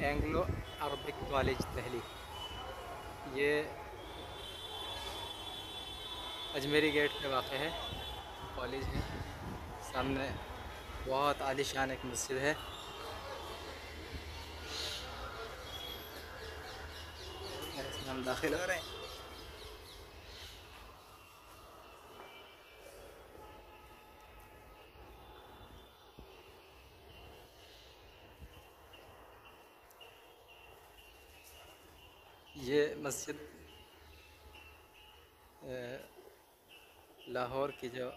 Anglo Arabic college Delhi. ये Ajmeri gate पे वाक़ है, कॉलेज है। सामने बहुत आलीशान एक मस्जिद है। इसमें हम दाखिल हो रहे हैं। ये मस्जिद लाहौर की जो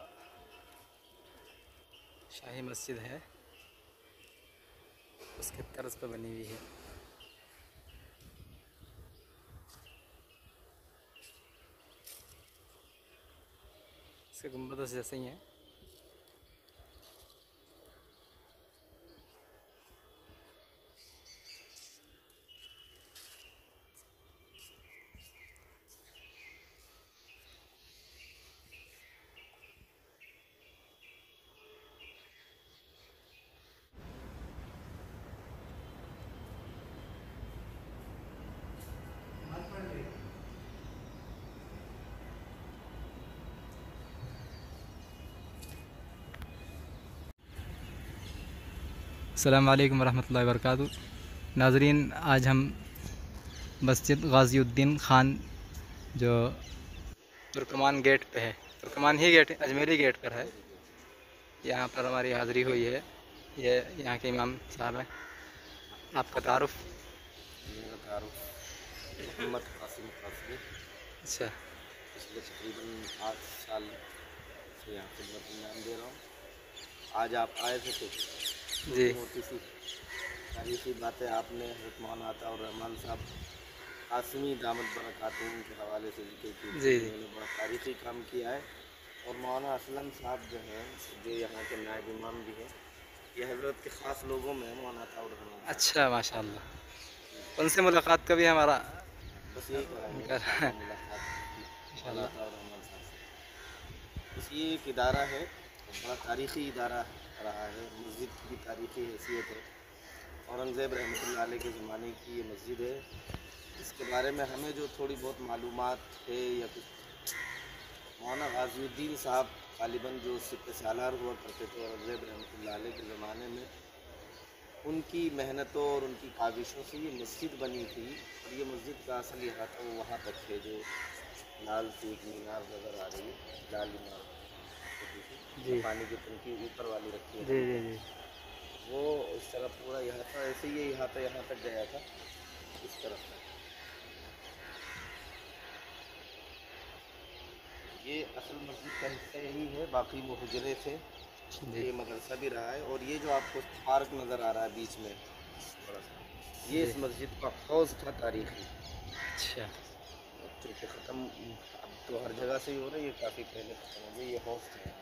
शाही मस्जिद है उसके तर्ज पर बनी हुई है। इसके गुंबद जैसे ही हैं। अस्सलाम वालेकुम वरहमतुल्लाहि वबरकातुहू। नाज़रीन, आज हम मस्जिद गाज़ीउद्दीन ख़ान जो तुर्कमान गेट पे है, तुर्कमान ही गेट अजमेरी गेट पर है, यहाँ पर हमारी हाज़िरी हुई है। ये यहाँ के इमाम साहब हैं। आपका तारुफ? मेरा तारुफ मोहम्मद कासिम कासमी। अच्छा। पिछले तकरीबन 8 साल से यहाँ खिदमत अंजाम दे रहा हूँ। आज आप आए थे तो जी मोटी सी तारीखी बातें आपने हज़रत मौलाना अता उर रहमान साहब कासमी दामद बरकातुहू के हवाले से जिक्र की। जी उन्होंने बड़ा तारीखी काम किया है। और मौलाना असलम साहब जो हैं, जो यहाँ के नायब इमाम भी हैं, ये हज़रत के ख़ास लोगों में मौलाना अता उर रहमान। अच्छा, माशाअल्लाह। उनसे मुलाकात कभी हमारा बस यही कहा मुलाकात इंशाअल्लाह। बस ये एक इदारा है, बड़ा तारीख़ी इदारा रहा है। मस्जिद की तारीख़ी हैसियत है। औरंगज़ेब रहमतुल्लाह अलैह के ज़माने की ये मस्जिद है। इसके बारे में हमें जो थोड़ी बहुत मालूमात है या कुछ, मौलाना गाज़ीउद्दीन साहब ग़ालिबन जो सिपह सालार हुआ करते थे औरंगज़ेब रहमतुल्लाह अलैह के ज़माने में, उनकी मेहनतों और उनकी काविशों से ये मस्जिद बनी थी। और ये मस्जिद का असल इहाता वो वहाँ तक है जो लाल सी एक मीनार नज़र आ रही है, लाल मीनार जी पानी की टंकी ऊपर वाली रखी है। जी जी जी। वो इस तरफ पूरा इहाता, ऐसे ही ये इहाता यहाँ तक गया था, इस तरफ तक। ये असल मस्जिद का हिस्सा यही है, बाकी वो हुजरे थे। ये मदरसा भी रहा है। और ये जो आपको पार्क नज़र आ रहा है बीच में बड़ा सा, ये इस मस्जिद का हौज़ था तारीख़ी। अच्छा। चूँकि ख़त्म अब तो हर जगह से ही हो रहा है, ये काफ़ी पहले ख़त्म हो गई। ये हौज़ था।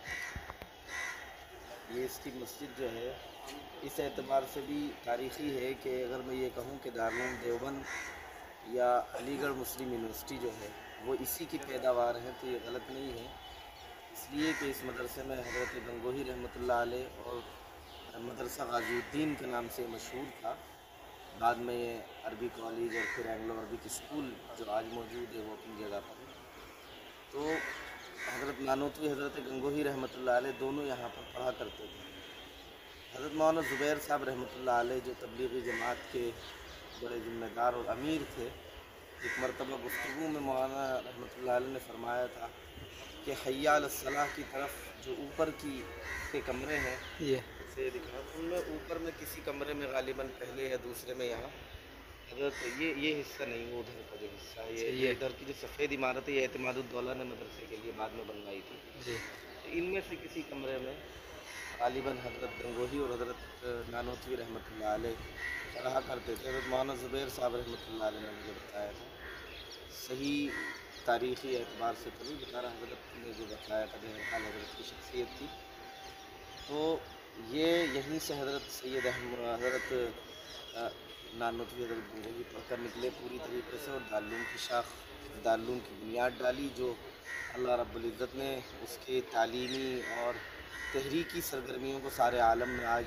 ये इसकी मस्जिद जो है इस एतबार से भी तारीख़ी है कि अगर मैं ये कहूँ कि दारुल उलूम देवबंद या अलीगढ़ मुस्लिम यूनिवर्सिटी जो है वो इसी की पैदावार है, तो ये गलत नहीं है। इसलिए कि इस मदरसे में हज़रत गंगोही रहमतुल्लाह अलैह और मदरसा गाज़ीउद्दीन के नाम से मशहूर था। बाद में ये अरबी कॉलेज और फिर एंग्लो अरबिक स्कूल जो आज मौजूद है वो अपनी जगह पर है। तो हज़रत नानोतवी हज़रत गंगोही रहमतुल्लाह अलैह दोनों यहाँ पर पढ़ा करते थे। हज़रत मौलाना ज़ुबैर साहब रहमतुल्लाह अलैह जो तबलीगी जमात के बड़े ज़िम्मेदार और अमीर थे, एक मरतबा गुफ्तगू में मौलाना रहमतुल्लाह अलैह ने फरमाया था कि हय्या अलस्सलाह की तरफ जो ऊपर के कमरे हैं ये से दिखा, उनमें ऊपर में किसी कमरे में ग़ालिबन पहले या दूसरे में यहाँ हज़रत ये हिस्सा नहीं, वो उधर का जो हिस्सा है, ये इधर की जो सफ़ेद इमारत है, ये एतमादुद्दौला ने मदरसे के लिए बाद में बनवाई थी। जी। तो इनमें से किसी कमरे में ग़ालिबन हज़रत गंगोही और हज़रत नानोतवी रहमतुल्लाह अलैह रहा करते थे। हज़रत मौलाना ज़ुबैर साहब रहमतुल्लाह अलैह ने मुझे बताया था, सही तारीख़ी एतबार से तो नहीं बता रहा, हज़रत ने जो बताया था बहरहाल हज़रत की शख्सियत थी। तो ये यहीं से हज़रत सैयद हज़रत नानोतवी हज़रत गंगोही पढ़कर निकले पूरी तरीके से, और दारुल की बुनियाद डाली, जो अल्लाह रब्बुल इज़्ज़त ने उसके तालीमी और तहरीकी सरगर्मियों को सारे आलम में आज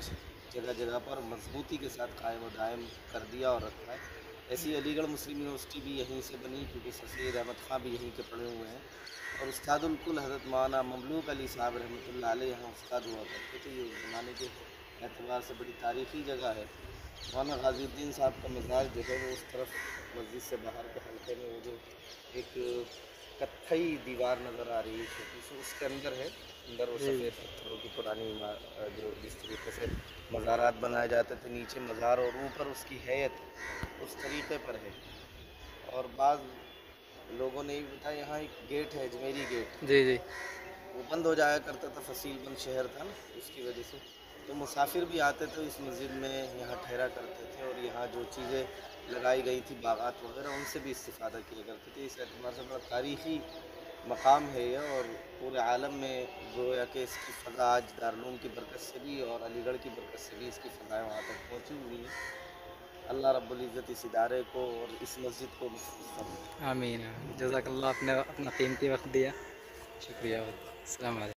जगह जगह पर मजबूती के साथ कायम और दायम कर दिया और रखा है। ऐसी अलीगढ़ मुस्लिम यूनिवर्सिटी भी यहीं से बनी, क्योंकि सर सैयद अहमद ख़ां भी यहीं के पढ़े हुए हैं और उस्तादुल कुल हज़रत मौलाना ममलूक अली साहब रहमतुल्लाह अलैह यहाँ उस्ताद हुआ करते थे। ये ज़माने के एतबार से बड़ी तारीख़ी जगह है। मौलाना गाज़ीउद्दीन साहब का मिजाज जो है वो उस तरफ मस्जिद से बाहर के हल्के में वो जो एक कत्थई दीवार नज़र आ रही है छोटी सी, उसके अंदर है। अंदर वो सफ़ेद पत्थरों की पुरानी जो जिस तरीके से मज़ारात बनाए जाते थे, नीचे मज़ार और ऊपर उसकी हैयत उस तरीके पर है। और बाद लोगों ने भी बताया यहाँ एक गेट है, अजमेरी गेट, जी जी। वो बंद हो जाया करता था, फसीलबंद शहर था ना, उसकी वजह से तो मुसाफिर भी आते थे इस मस्जिद में, यहाँ ठहरा करते थे और यहाँ जो चीज़ें लगाई गई थी बागात वगैरह उनसे भी इस्तिफ़ादा किया करते थे। इस एतबार से बड़ा तारीख़ी मकाम है ये और पूरे आलम में गोया कि इसकी फ़ज़ा आज दारुल की बरकत से भी और अलीगढ़ की बरकत से भी इसकी फ़ज़ाएँ वहाँ तक पहुँची हुई हैं। अल्लाह रब्बुल इज़्ज़त इस इदारे को और इस मस्जिद को महफूज़ फरमाए। आमीन आमीन। जज़ाकल्लाह, आपने अपना कीमती वक्त दिया, शुक्रिया। अस्सलाम वालेकुम।